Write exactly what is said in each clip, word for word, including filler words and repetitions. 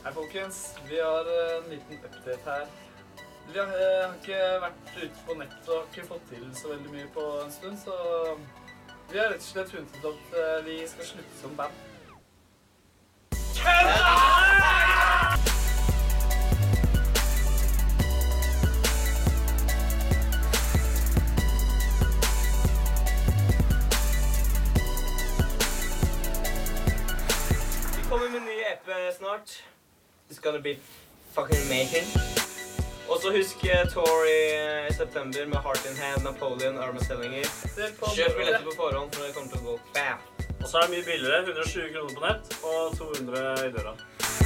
Hei folkens, vi har en liten update her. Vi har, har ikke vært ute på nett og ikke fått til så veldig mye på en stund, så vi har rett og slett funnet ut at vi skal slutte som band. Vi kommer med en ny E P snart. It's gonna be fucking amazing. Og så husk tour i september med Heart in Hand, Napoleon, Armastellinger. Kjøp billetter på forhånd, for det kommer til å gå bam. Og så er det mye billigere, hundre og tjue kroner på nett og to hundre i døra.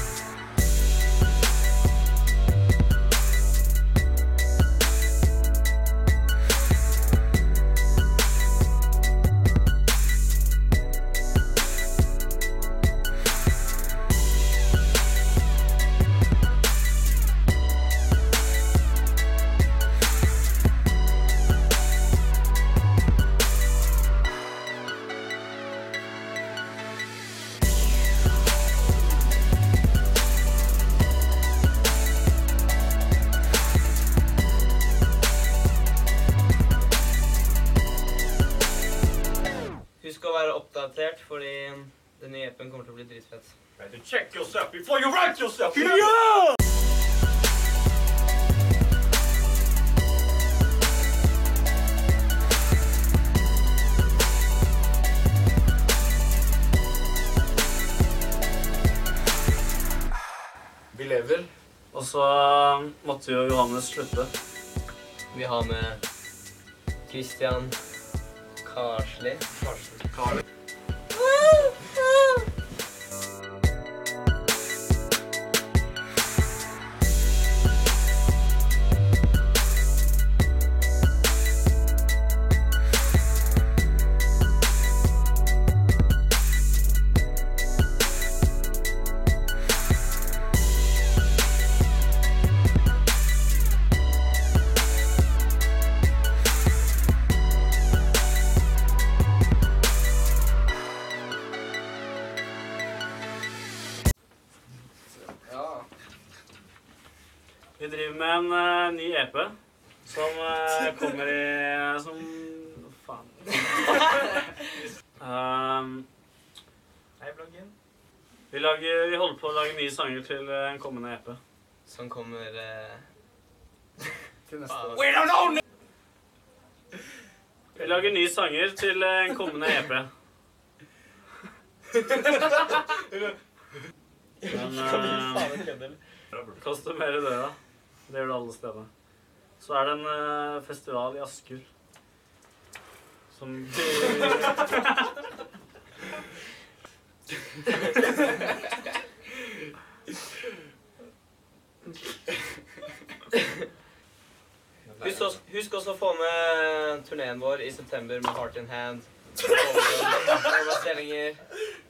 Husk å være oppdatert, fordi den nye E P-en kommer til å bli dritfett. Better check yourself before you write yourself! Ja! Vi lever. Og så måtte jo Johannes slutte. Vi har med Christian Karsli. Karli. Vi driver med en uh, ny E P som uh, kommer i... som... faen. um, Hei, bloggen. Vi, lager, vi holder på å lage nye sanger til uh, en kommende E P. Som kommer... Uh... Til neste år. We don't know! Vi lager nye sanger til uh, en kommende E P. Men... Uh, koster mer i døra. Det gjør det alle steder. Så er det en uh, festival i Asker. Som... Husk også, husk også å få med turneen vår i september med Heart in Hand. Armastellinger.